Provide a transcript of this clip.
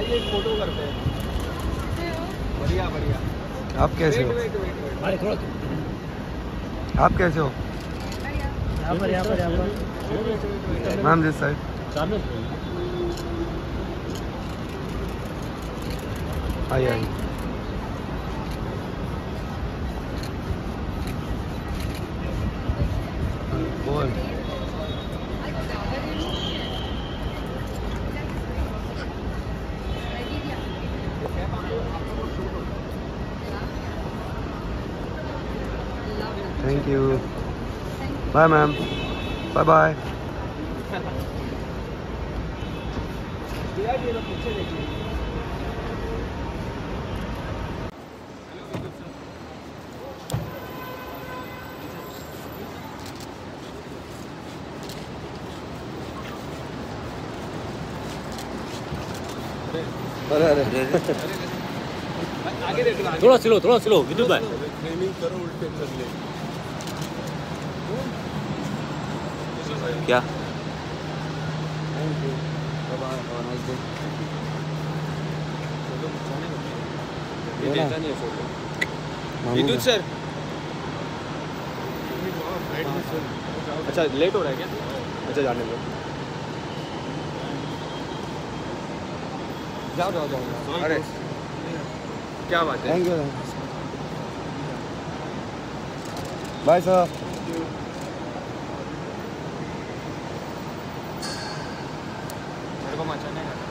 एक फोटो करते हैं। बढ़िया बढ़िया। आप कैसे हो? आप कैसे हो? यहाँ पर मैम दिस साइड। आइए आइए। बोल। Thank you. Bye ma'am. Bye bye. अरे अरे थोड़ा स्लो विद्युत भाई। ट्रेनिंग करो उल्टे कर ले। क्या विद्युत सर, अच्छा लेट हो रहा है क्या? अच्छा जाने दो। जाओ। अरे क्या बात है। Thank you. Bye sir. मेरे को मचा नहीं